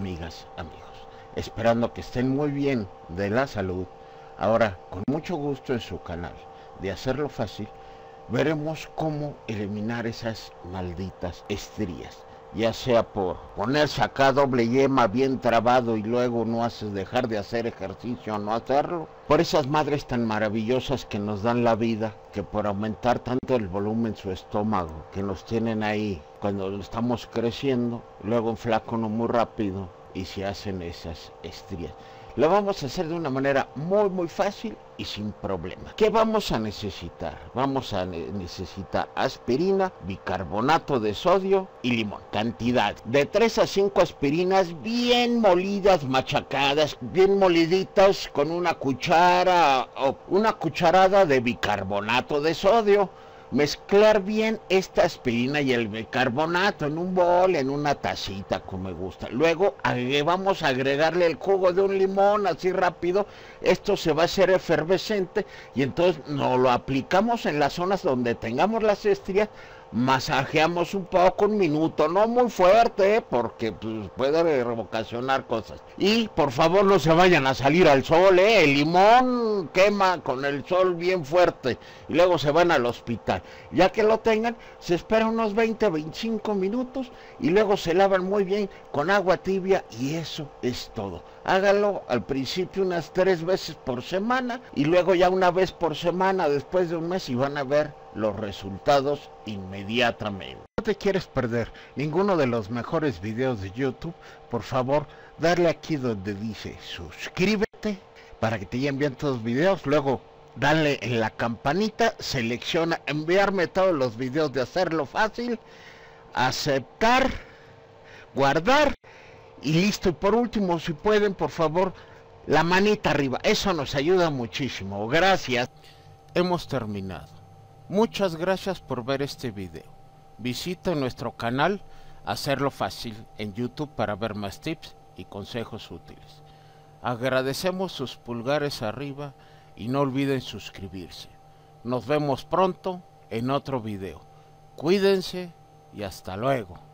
amigas, amigos, esperando que estén muy bien de la salud. Ahora, con mucho gusto en su canal de Hacerlo Fácil, veremos cómo eliminar esas malditas estrías, ya sea por ponerse acá doble yema bien trabado y luego no haces dejar de hacer ejercicio o no hacerlo, por esas madres tan maravillosas que nos dan la vida, que por aumentar tanto el volumen su estómago, que nos tienen ahí cuando estamos creciendo, luego enflaca uno muy rápido y se hacen esas estrías. Lo vamos a hacer de una manera muy fácil y sin problema. ¿Qué vamos a necesitar? Vamos a necesitar aspirina, bicarbonato de sodio y limón. Cantidad de 3 a 5 aspirinas bien molidas, machacadas, bien moliditas con una cuchara o una cucharada de bicarbonato de sodio. Mezclar bien esta aspirina y el bicarbonato en un bol, en una tacita como me gusta. Luego vamos a agregarle el jugo de un limón así rápido. Esto se va a hacer efervescente y entonces nos lo aplicamos en las zonas donde tengamos las estrías. Masajeamos un poco, un minuto, no muy fuerte, porque pues, puede ocasionar cosas. Y por favor no se vayan a salir al sol, el limón quema con el sol bien fuerte y luego se van al hospital. Ya que lo tengan, se espera unos 20-25 minutos y luego se lavan muy bien con agua tibia y eso es todo. Hágalo al principio unas 3 veces por semana y luego ya una vez por semana después de un mes y van a ver los resultados inmediatamente. No te quieres perder ninguno de los mejores videos de YouTube, por favor, darle aquí donde dice suscríbete para que te lleguen bien todos los videos, luego dale en la campanita, selecciona enviarme todos los videos de Hacerlo Fácil, aceptar, guardar y listo. Y por último, si pueden, por favor, la manita arriba, eso nos ayuda muchísimo. Gracias. Hemos terminado. Muchas gracias por ver este video. Visita nuestro canal Hacerlo Fácil en YouTube para ver más tips y consejos útiles. Agradecemos sus pulgares arriba y no olviden suscribirse. Nos vemos pronto en otro video. Cuídense y hasta luego.